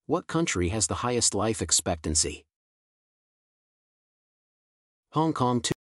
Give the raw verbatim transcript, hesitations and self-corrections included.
What country has the highest life expectancy? Hong Kong.